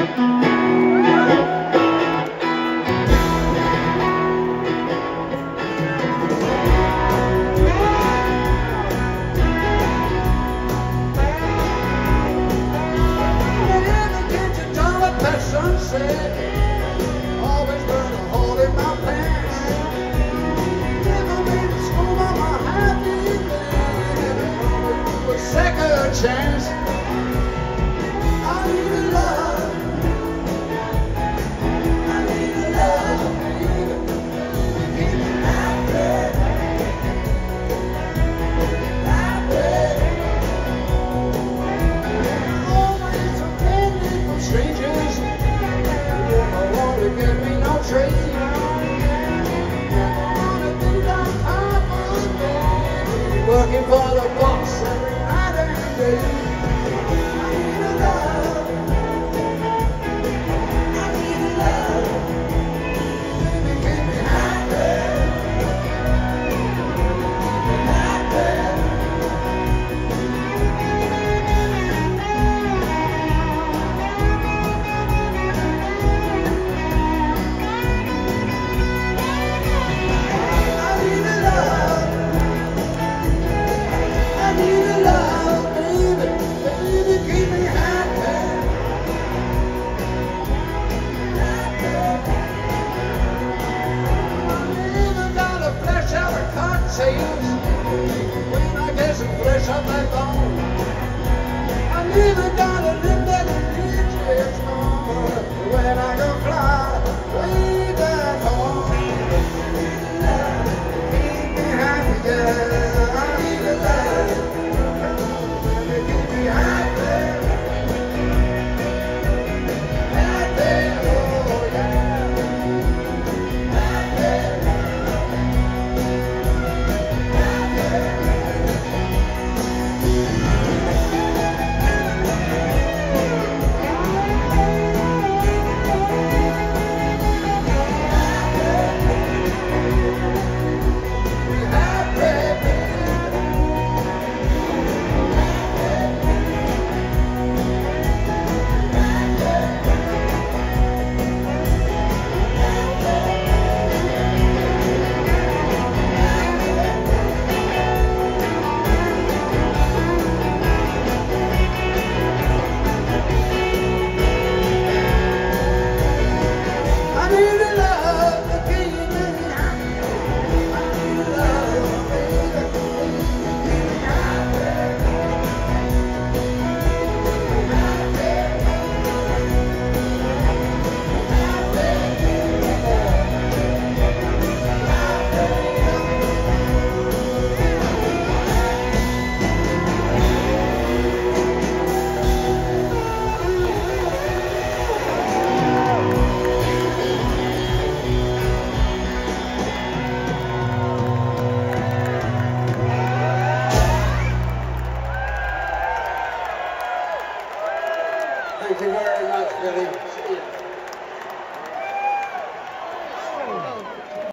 Always burn a hole in my pants. Never made a school mama happy. Never do a second chance. I need a love. I need a love. Keep me happy. Happy. Always offended from strangers. Give me no trade. Working for the boss every night and day. I need a love. I need a love. Keep me happy. Happy. When I get some flesh on my bone, I never gotta live that digits more. When I go fly way back home, keep me happy, yeah. I need a love, keep me happy, happy, oh yeah. Thank you very much, Billy. See you.